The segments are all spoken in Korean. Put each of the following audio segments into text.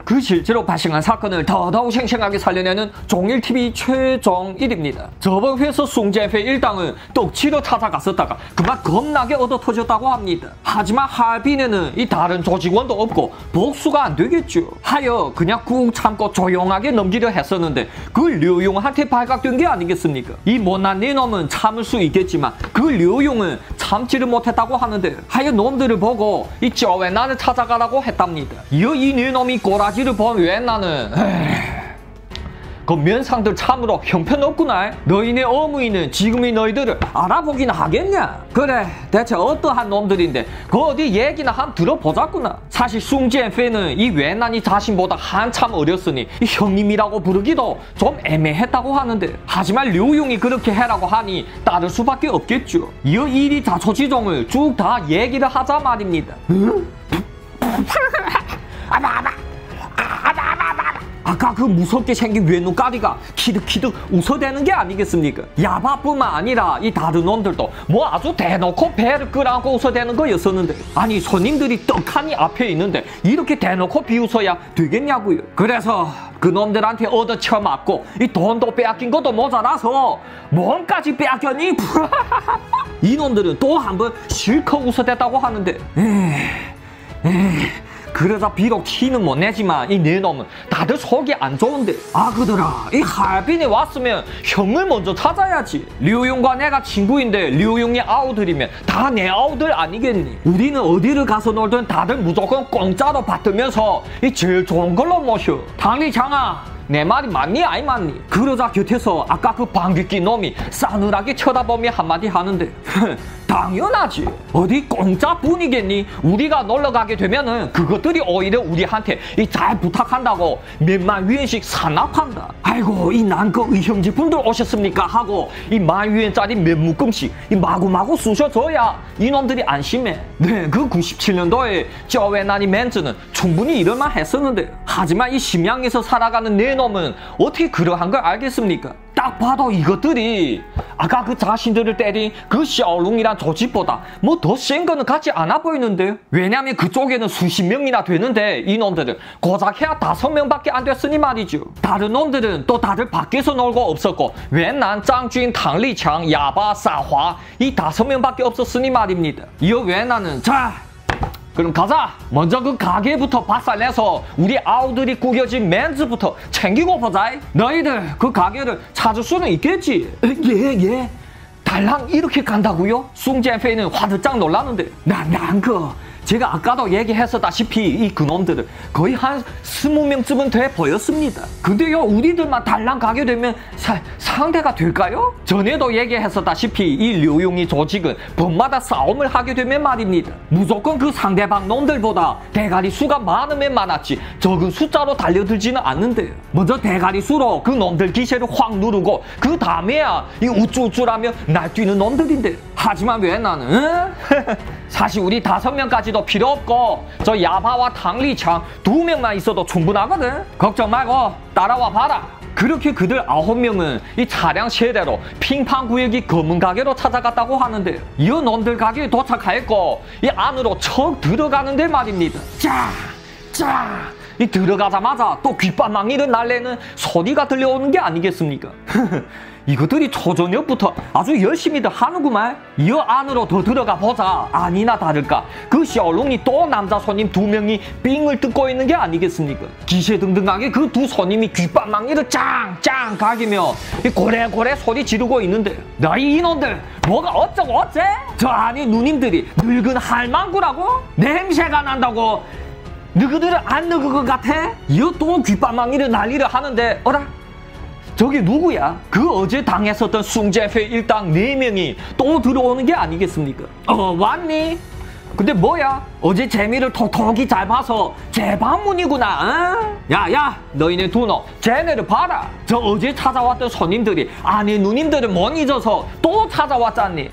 그 실제로 발생한 사건을 더더욱 생생하게 살려내는 종일TV 최정일입니다. 저번 회에서 숭젠페이 일당은 떡치러 찾아갔었다가 그만 겁나게 얻어 터졌다고 합니다. 하지만 하얼빈에는 이 다른 조직원도 없고 복수가 안 되겠죠. 하여 그냥 꾹 참고 조용하게 넘기려 했었는데 그 류용한테 발각된 게 아니겠습니까? 이 못난 네 놈은 참을 수 있겠지만 그 류용은 참지를 못했다고 하는데 하여 놈들을 보고 이 저웬나를 찾아가라고 했답니다. 이어 이 네 놈이 꼬라지를 본 웬나는 그 면상들 참으로 형편없구나. 너희네 어머니는 지금이 너희들을 알아보긴 하겠냐? 그래, 대체 어떠한 놈들인데 그 어디 얘기나 한번 들어보자꾸나. 사실 숭젠페이는 이 웬난이 자신보다 한참 어렸으니 이 형님이라고 부르기도 좀 애매했다고 하는데 하지만 류용이 그렇게 해라고 하니 따를 수밖에 없겠죠. 이어 이리 자초지종을 쭉 다 얘기를 하자 말입니다. 아까 그 무섭게 생긴 외눈까리가 키득키득 웃어대는 게 아니겠습니까? 야바뿐만 아니라 이 다른 놈들도 뭐 아주 대놓고 배를 끌어안고 웃어대는 거였었는데 아니 손님들이 떡하니 앞에 있는데 이렇게 대놓고 비웃어야 되겠냐고요. 그래서 그 놈들한테 얻어쳐맞고 이 돈도 빼앗긴 것도 모자라서 몸까지 빼앗겼니? 이 놈들은 또 한 번 실컷 웃어댔다고 하는데 그러자 비록 티는 못 내지만 이 네 놈은 다들 속이 안 좋은데 그더라 이 하얼빈에 왔으면 형을 먼저 찾아야지. 류용과 내가 친구인데 류용이 아우들이면 다 내 아우들 아니겠니? 우리는 어디를 가서 놀든 다들 무조건 공짜로 받으면서 이 제일 좋은 걸로 모셔. 당리장아 내 말이 맞니 아니 맞니? 그러자 곁에서 아까 그 방귀 낀 놈이 싸늘하게 쳐다보며 한마디 하는데 당연하지. 어디 공짜뿐이겠니? 우리가 놀러가게 되면은 그것들이 오히려 우리한테 이 잘 부탁한다고 몇만 위엔씩 산납한다. 아이고 이 난거 의형제분들 오셨습니까? 하고 이 10,000위엔짜리 몇 묶음씩 이 마구마구 쑤셔줘야 이놈들이 안심해. 네, 그 97년도에 저웬나니 멘즈는 충분히 이럴만 했었는데 하지만 이 심양에서 살아가는 네 놈은 어떻게 그러한 걸 알겠습니까? 딱 봐도 이것들이 아까 그 자신들을 때린 그 샤오룽이란 조직보다 뭐 더 센 거는 같지 않아 보이는데요. 왜냐면 그쪽에는 수십 명이나 되는데 이놈들은 고작 해야 5명밖에 안 됐으니 말이죠. 다른 놈들은 또 다들 밖에서 놀고 없었고 웬난, 짱쥔, 탕리창, 야바, 사화 이 5명밖에 없었으니 말입니다. 이어 웬난은 자 그럼 가자. 먼저 그 가게부터 박살내서 우리 아우들이 구겨진 멘즈부터 챙기고 보자. 너희들 그 가게를 찾을 수는 있겠지? 예. 달랑 이렇게 간다고요? 숭젠페이는 화들짝 놀랐는데 제가 아까도 얘기했었다시피 이 그놈들은 거의 한 20명쯤은 돼 보였습니다. 근데요 우리들만 달랑 가게 되면 상대가 될까요? 전에도 얘기했었다시피 이 류용이 조직은 밤마다 싸움을 하게 되면 말입니다. 무조건 그 상대방 놈들보다 대가리 수가 많으면 많았지 적은 숫자로 달려들지는 않는데요. 먼저 대가리 수로 그 놈들 기세를 확 누르고 그 다음에야 이 우쭐우쭐하며 날뛰는 놈들인데 하지만 왜 나는 사실 우리 5명까지도 필요 없고 저 야바와 탕리창 2명만 있어도 충분하거든. 걱정 말고 따라와 봐라. 그렇게 그들 9명은 이 차량 세대로 핑팡 구역이 검은 가게로 찾아갔다고 하는데 이 놈들 가게에 도착하였고 이 안으로 척 들어가는데 말입니다. 이 들어가자마자 또 귓바망이를 날리는 소리가 들려오는 게 아니겠습니까? 이것들이 초저녁부터 아주 열심히들 하는구만. 이어 안으로 더 들어가 보자. 아니나 다를까 그 샤오룽이 또 남자 손님 2명이 삥을 뜯고 있는 게 아니겠습니까? 기세등등하게 그 두 손님이 귓바망이를 짱짱 가기며 고래고래 소리 지르고 있는데 너희 이놈들 뭐가 어쩌고 어째? 저 안에 누님들이 늙은 할망구라고? 냄새가 난다고 너희들은 안 늙은 것 같아? 이어 또 귓바망이를 난리를 하는데 어라? 저기 누구야? 그 어제 당했었던 숭젠페이 일당 4명이 또 들어오는 게 아니겠습니까? 왔니? 근데 뭐야? 어제 재미를 톡톡히 잘 봐서 재방문이구나. 야야 너희네 두 놈 쟤네를 봐라. 저 어제 찾아왔던 손님들이 아내 누님들을 못 잊어서 또 찾아왔잖니.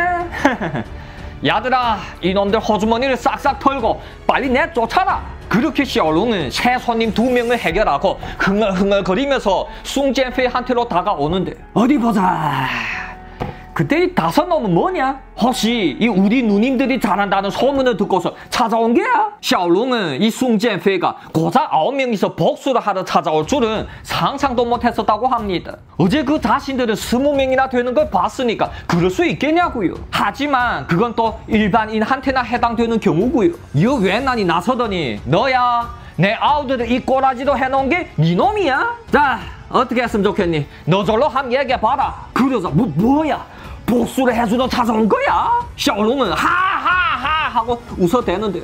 야들아 이놈들 호주머니를 싹싹 털고 빨리 내쫓아라. 그렇게 샤오룽은 새 손님 2명을 해결하고 흥얼흥얼거리면서 숭젠페이한테로 다가오는데 어디 보자. 그때 이 5놈은 뭐냐? 혹시 이 우리 누님들이 잘한다는 소문을 듣고서 찾아온 게야? 샤오롱은 이 숭젠페이가 고작 9명이서 복수를 하러 찾아올 줄은 상상도 못했었다고 합니다. 어제 그 자신들은 20명이나 되는 걸 봤으니까 그럴 수 있겠냐고요. 하지만 그건 또 일반인한테나 해당되는 경우고요. 이 웬난이 나서더니 너야 내 아우들을 이 꼬라지도 해놓은 게 네 놈이야? 자 어떻게 했으면 좋겠니? 너 절로 한번 얘기해봐라. 그러자 뭐야? 복수를 해주러 찾아온 거야? 샤오롱은 하하하 하고 웃어대는데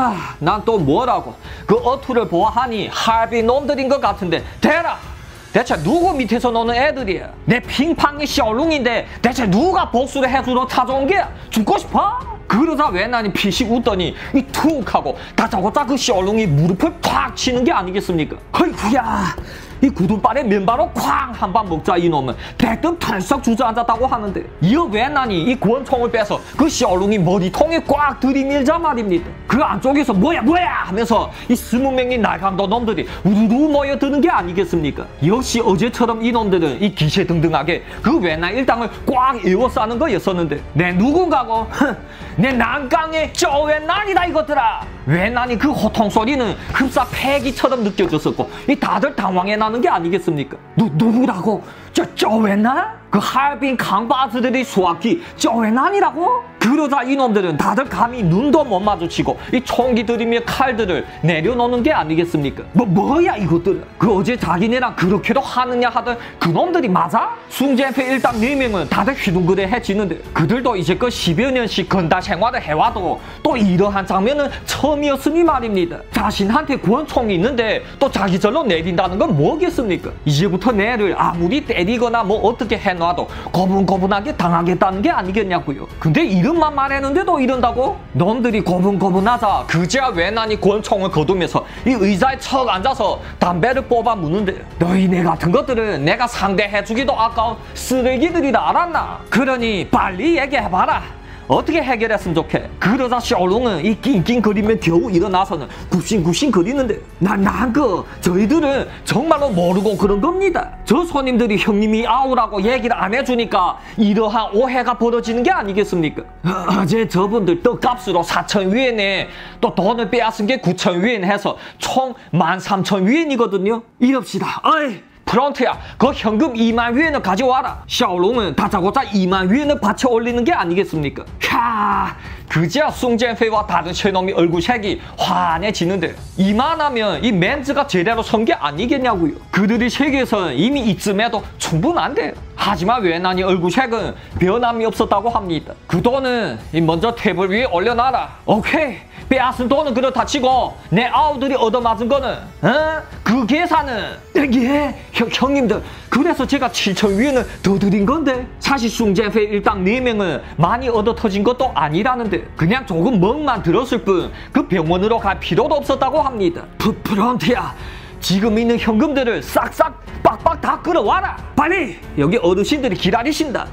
난 또 뭐라고 그 어투를 보아하니 할빈 놈들인 것 같은데 대라 대체 누구 밑에서 노는 애들이야? 내 핑팡이 샤오롱인데 대체 누가 복수를 해주러 찾아온 게야? 죽고 싶어? 그러자 웬난이 피식 웃더니 이 툭 하고 다짜고짜 그 샤오롱이 무릎을 탁 치는 게 아니겠습니까? 허이구야 이 구두발에 맨바로 쾅 한 방 먹자 이놈은 백등 털썩 주저앉았다고 하는데 이어 웬난이 이 권총을 빼서 그 샤오롱이 머리통에 꽉 들이밀자 말입니다. 그 안쪽에서 뭐야 하면서 이 20명의 날강도 놈들이 우르르 모여드는 게 아니겠습니까? 역시 어제처럼 이놈들은 이 기세등등하게 그 웬난 일당을 꽉 에워싸는 거였었는데 내 누군가고 내 난강의 저 웬난이다 이것들아. 웬난이 그 호통소리는 흡사 폐기처럼 느껴졌었고 이 다들 당황해 나는 게 아니겠습니까? 누구라고? 저 웬난? 그 할빈 강바스들이 수확기 저 웬난이라고? 그러자 이놈들은 다들 감히 눈도 못 마주치고 이 총기 들이며 칼들을 내려놓는 게 아니겠습니까? 뭐야 이것들? 그 어제 자기네랑 그렇게도 하느냐 하던 그놈들이 맞아? 숭젠페 일당 4명은 다들 휘둥그레해지는데 그들도 이제껏 10여 년씩 건달 생활을 해와도 또 이러한 장면은 처음이었으니 말입니다. 자신한테 권총이 있는데 또 자기 절로 내린다는 건 뭐겠습니까? 이제부터 내를 아무리 때리거나 뭐 어떻게 해놔도 고분고분하게 당하겠다는 게 아니겠냐고요. 근데 이름만 말했는데도 이런다고? 놈들이 고분고분하자 그제야 웬난이 권총을 거두면서 이 의자에 척 앉아서 담배를 뽑아 무는데 너희네 같은 것들은 내가 상대해주기도 아까운 쓰레기들이라 알았나? 그러니 빨리 얘기해봐라. 어떻게 해결했으면 좋게? 그러자 샤오롱은 이 낑낑거리며 겨우 일어나서는 굽신굽신 거리는데 저희들은 정말로 모르고 그런 겁니다. 저 손님들이 형님이 아우라고 얘기를 안 해주니까 이러한 오해가 벌어지는 게 아니겠습니까? 어제 저분들 떡값으로 4,000위엔에 또 돈을 빼앗은 게 9,000위엔 해서 총 13,000위엔이거든요. 이럽시다. 어이 프런트야 그 현금 2만 위엔을 가져와라. 샤오롱은 다짜고짜 2만 위엔을 받쳐 올리는 게 아니겠습니까? 그제야 숭젠페이와 다른 쉐놈이 얼굴색이 환해지는데 이만하면 이 멘즈가 제대로 선 게 아니겠냐고요. 그들이 세계에서는 이미 이쯤에도 충분한데 하지만 웬난이 얼굴색은 변함이 없었다고 합니다. 그 돈은 먼저 테이블 위에 올려놔라. 오케이 빼앗은 돈은 그렇다 치고 내 아우들이 얻어맞은 거는 그 계산은 형님들 그래서 제가 7,000위엔을 더 드린 건데 사실 숭젠페이 일당 4명은 많이 얻어 터진 것도 아니라는데 그냥 조금 멍만 들었을 뿐 그 병원으로 갈 필요도 없었다고 합니다. 프런티야 지금 있는 현금들을 싹싹 빡빡 다 끌어와라. 빨리 여기 어르신들이 기다리신다.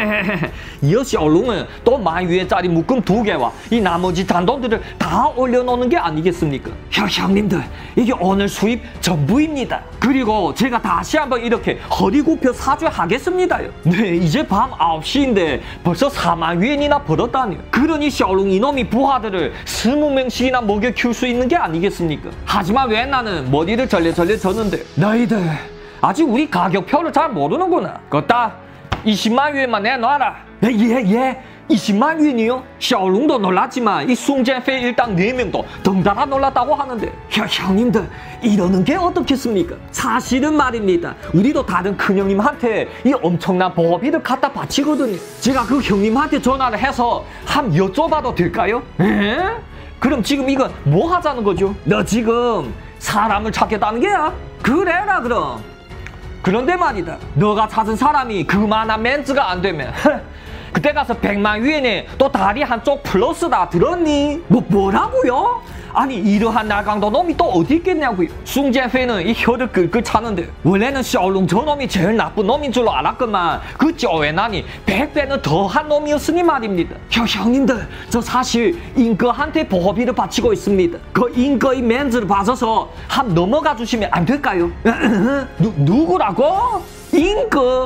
이어 샤오롱은 또 10,000위엔짜리 묶음 2개와 이 나머지 잔돈들을 다 올려놓는 게 아니겠습니까? 형님들 이게 오늘 수입 전부입니다. 그리고 제가 다시 한번 이렇게 허리 굽혀 사죄하겠습니다요. 네 이제 밤 9시인데 벌써 40,000위엔이나 벌었다니요. 그러니 샤오롱 이놈이 부하들을 20명씩이나 먹여 키울 수 있는 게 아니겠습니까? 하지만 왜 나는 머리를 절레절레 졌는데 너희들 아직 우리 가격표를 잘 모르는구나. 그따 200,000위엔만 내놔라. 예 200,000위엔이요? 샤오롱도 놀랐지만 이 숭젠페이 일당 4명도 덩달아 놀랐다고 하는데 형님들 이러는 게 어떻겠습니까? 사실은 말입니다. 우리도 다른 큰형님한테 이 엄청난 보호비를 갖다 바치거든요. 제가 그 형님한테 전화를 해서 한번 여쭤봐도 될까요? 그럼 지금 이건 뭐 하자는 거죠? 너 지금 사람을 찾겠다는 게야? 그래라 그럼. 그런데 말이다 너가 찾은 사람이 그만한 멘트가 안 되면 그때 가서 100,000위엔에 또 다리 한쪽 플러스다 들었니? 뭐라고요? 아니 이러한 날강도 놈이 또 어디 있겠냐고요. 숭젠페이는 이 혀를 끌끌 차는데 원래는 샤오롱 저놈이 제일 나쁜 놈인 줄로 알았건만 그 쪼웨난이 100배는 더한 놈이었으니 말입니다. 형님들 저 사실 인거한테 보호비를 바치고 있습니다. 그 인거의 멘즈를 봐서서 한 넘어가 주시면 안 될까요? 누구라고? 인거?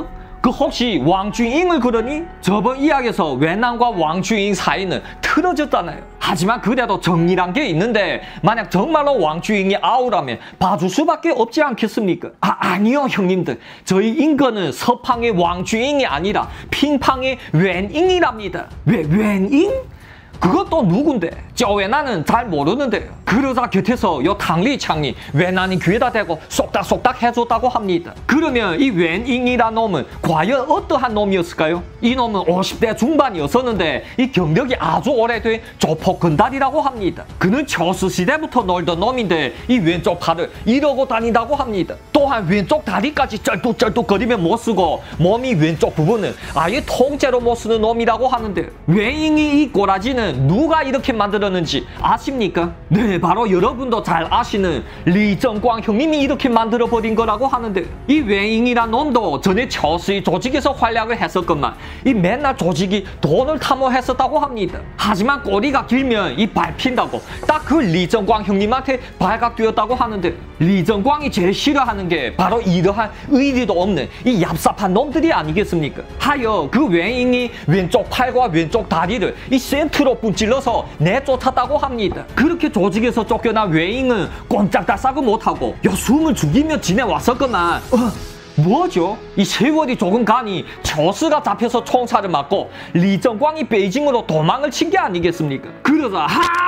그 혹시 왕준잉을 그러니? 저번 이야기에서 외남과 왕준잉 사이는 틀어졌잖아요. 하지만 그래도 정리란 게 있는데 만약 정말로 왕준잉이 아우라면 봐줄 수밖에 없지 않겠습니까? 아니요 형님들. 저희 인거는 서팡의 왕준잉이 아니라 핑팡의 웬잉이랍니다. 웬잉? 그것도 누군데? 저외나는 잘 모르는데요. 그러자 곁에서 요 탕리창이 외나니 귀에다 대고 쏙닥쏙닥 해줬다고 합니다. 그러면 이 웬잉이란 놈은 과연 어떠한 놈이었을까요? 이 놈은 50대 중반이었었는데 이 경력이 아주 오래된 조폭건달이라고 합니다. 그는 저수시대부터 놀던 놈인데 이 왼쪽 팔을 이러고 다닌다고 합니다. 또한 왼쪽 다리까지 쩔뚝쩔뚝거리며 못 쓰고 몸이 왼쪽 부분은 아예 통째로 못 쓰는 놈이라고 하는데 웬잉이 이 꼬라지는 누가 이렇게 만들었는지 아십니까? 네, 바로 여러분도 잘 아시는 리정광 형님이 이렇게 만들어버린 거라고 하는데 이 웬잉이란 놈도 전에 저수이 조직에서 활약을 했었건만 이 맨날 조직이 돈을 탐호했었다고 합니다. 하지만 꼬리가 길면 이 밟힌다고 딱 그 리정광 형님한테 발각되었다고 하는데 리정광이 제일 싫어하는 게 바로 이러한 의리도 없는 이 얍삽한 놈들이 아니겠습니까? 하여 그 웬잉이 왼쪽 팔과 왼쪽 다리를 이 센트로 분찔러서 내쫓았다고 합니다. 그렇게 조직에서 쫓겨난 웬잉은 꼼짝달싹을 못하고 숨을 죽이며 지내왔었거만 뭐죠? 이 세월이 조금 가니 저스가 잡혀서 총살을 맞고 리정광이 베이징으로 도망을 친 게 아니겠습니까? 그러자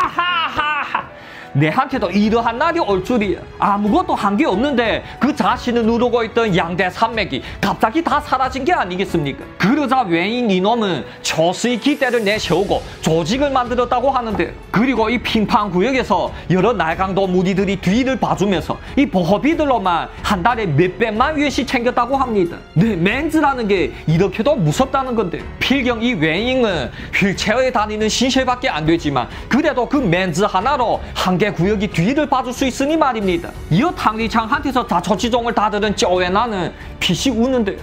하하하하 내한테도 이러한 날이 올 줄이야. 아무것도 한 게 없는데 그 자신을 누르고 있던 양대 산맥이 갑자기 다 사라진 게 아니겠습니까? 그러자 웬잉 이놈은 저스의 기대를 내세우고 조직을 만들었다고 하는데 그리고 이 핑팡 구역에서 여러 날강도 무리들이 뒤를 봐주면서 이 보호비들로만 한 달에 몇백만 위씩 챙겼다고 합니다. 네, 멘즈라는 게 이렇게도 무섭다는 건데 필경 이 웬잉은 휠체어에 다니는 신세밖에 안 되지만 그래도 그 멘즈 하나로 한개 구역이 뒤를 봐줄 수 있으니 말입니다. 이어 탕리창한테서 자초지종을 다 들은 쪼웨나는 피식 우는데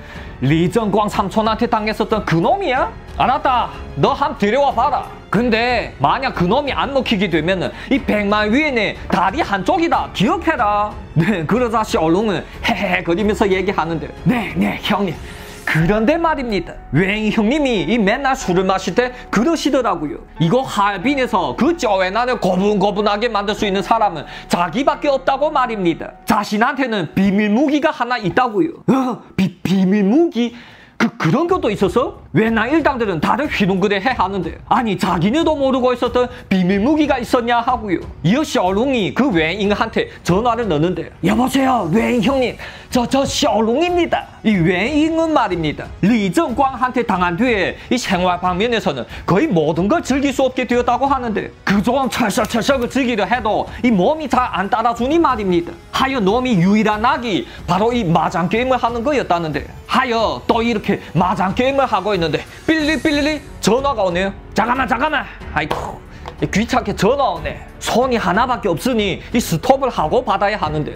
리정광 삼촌한테 당했었던 그놈이야? 알았다. 너 함 데려와 봐라. 근데 만약 그놈이 안 먹히게 되면은 이 100만 위엔의 다리 한쪽이다. 기억해라. 네, 그러자 샤올롱은 헤헤 거리면서 얘기하는데 네 형님. 그런데 말입니다. 웬 형님이 이 맨날 술을 마실 때 그러시더라고요. 이거 하얼빈에서 그 쪼웨나를 고분고분하게 만들 수 있는 사람은 자기밖에 없다고 말입니다. 자신한테는 비밀 무기가 하나 있다고요. 비밀 무기? 그런 것도 있어서? 왜 나 일당들은 다들 휘둥그레 해 하는데 아니 자기네도 모르고 있었던 비밀 무기가 있었냐 하고요. 이어 샤올롱이 그 웬잉한테 전화를 넣는데 여보세요 웬 형님 저 샤올롱입니다. 이 웬잉은 말입니다. 리정광한테 당한 뒤에 이 생활 방면에서는 거의 모든 걸 즐길 수 없게 되었다고 하는데 그동안 철썩철썩을 즐기려 해도 이 몸이 잘 안 따라주니 말입니다. 하여 놈이 유일한 낙이 바로 이 마장 게임을 하는 거였다는데 하여 또 이렇게 마장 게임을 하고 있는데 삐리리 전화가 오네요. 잠깐만 아이고 귀찮게 전화 오네. 손이 하나밖에 없으니 이 스톱을 하고 받아야 하는데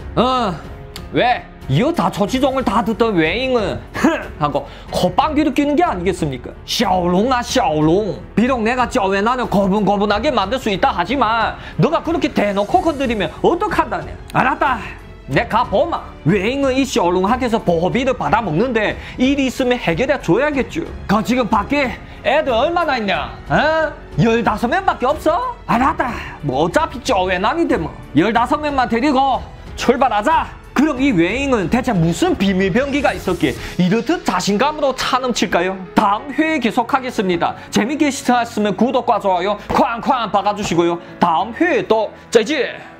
왜? 이어 자초지종을 다 듣던 웬잉은 하고 콧방귀를 뀌는 게 아니겠습니까? 샤오롱아 샤오롱 비록 내가 쪼웨나를 고분고분하게 만들 수 있다 하지만 너가 그렇게 대놓고 건드리면 어떡한다냐. 알았다. 내 가보마. 웬잉은 이 샤오롱한테서 보호비를 받아먹는데 일이 있으면 해결해 줘야겠죠. 그 지금 밖에 애들 얼마나 있냐? 15명밖에 없어? 알았다. 뭐 어차피 쪼웨나인데 뭐 15명만 데리고 출발하자. 그럼 이 웬잉은 대체 무슨 비밀병기가 있었기에 이렇듯 자신감으로 차넘칠까요? 다음 회에 계속하겠습니다. 재밌게 시청하셨으면 구독과 좋아요 쾅쾅 박아주시고요. 다음 회에 또 짜지.